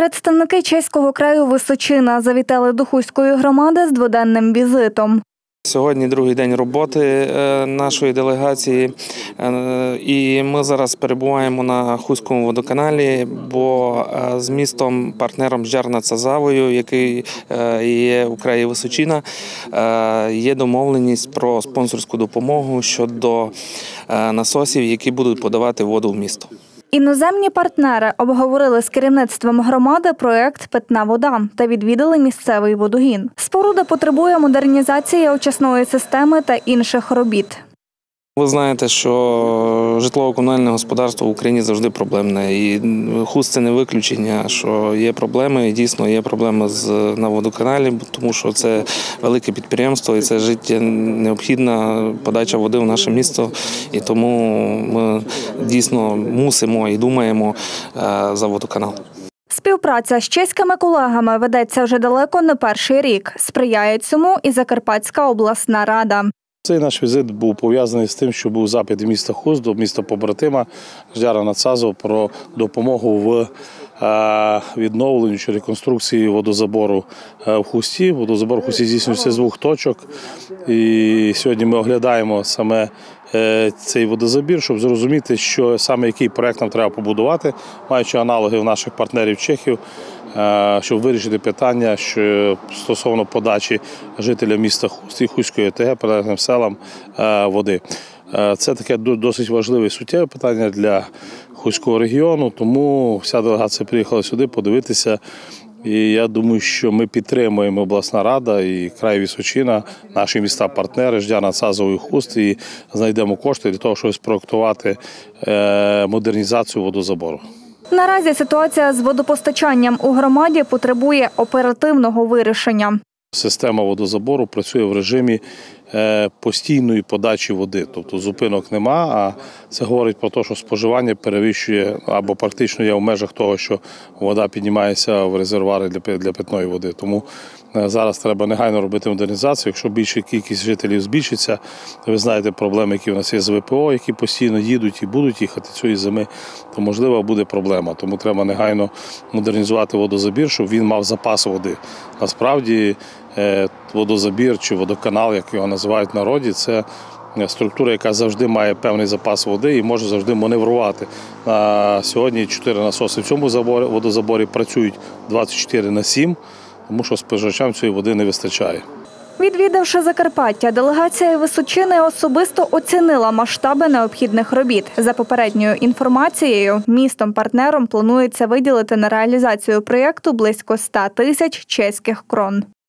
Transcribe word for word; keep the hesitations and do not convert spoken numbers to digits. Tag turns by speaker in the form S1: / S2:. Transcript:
S1: Представники чеського краю Височина завітали до Хуської громади з дводенним візитом.
S2: Сьогодні другий день роботи нашої делегації, і ми зараз перебуваємо на Хуському водоканалі, бо з містом-партнером Žďár-nad-Sázavою, який є у краї Височина, є домовленість про спонсорську допомогу щодо насосів, які будуть подавати воду в місто.
S1: Іноземні партнери обговорили з керівництвом громади проєкт «Питна вода» та відвідали місцевий водогін. Споруда потребує модернізації очисної системи та інших робіт.
S2: Ви знаєте, що житлово-комунальне господарство в Україні завжди проблемне. І Хуст – це не виключення, що є проблеми, і дійсно є проблеми з, на водоканалі, тому що це велике підприємство і це життя необхідна подача води в наше місто. І тому ми дійсно мусимо і думаємо за водоканал.
S1: Співпраця з чеськими колегами ведеться вже далеко не перший рік. Сприяє цьому і Закарпатська обласна рада.
S3: Цей наш візит був пов'язаний з тим, що був запит міста Хуст до міста побратима Žďár-nad-Sázavou про допомогу в відновленню чи реконструкції водозабору в Хусті. Водозабор в Хусті здійснюється з двох точок. І сьогодні ми оглядаємо саме цей водозабір, щоб зрозуміти, що саме який проєкт нам треба побудувати, маючи аналоги в наших партнерів чехів, щоб вирішити питання що стосовно подачі жителям міста Хуст і Хуської ОТГ прилеглим селам води. Це таке досить важливе і суттєве питання для Хуського регіону, тому вся делегація приїхала сюди подивитися. І я думаю, що ми підтримуємо обласна рада і край Височина, наші міста-партнери Žďár-nad-Sázavou і Хуст, і знайдемо кошти для того, щоб спроектувати модернізацію водозабору.
S1: Наразі ситуація з водопостачанням у громаді потребує оперативного вирішення.
S3: Система водозабору працює в режимі постійної подачі води, тобто зупинок нема, а це говорить про те, що споживання перевищує або практично є в межах того, що вода піднімається в резервуари для питної води. Тому зараз треба негайно робити модернізацію. Якщо більша кількість жителів збільшиться, ви знаєте проблеми, які в нас є з ВПО, які постійно їдуть і будуть їхати цієї зими, то можливо буде проблема. Тому треба негайно модернізувати водозабір, щоб він мав запас води. Насправді водозабір чи водоканал, як його називають в народі, це структура, яка завжди має певний запас води і може завжди маневрувати. На сьогодні чотири насоси в цьому водозаборі працюють двадцять чотири на сім, тому що споживачам цієї води не вистачає.
S1: Відвідавши Закарпаття, делегація Височини особисто оцінила масштаби необхідних робіт. За попередньою інформацією, містом-партнером планується виділити на реалізацію проєкту близько ста тисяч чеських крон.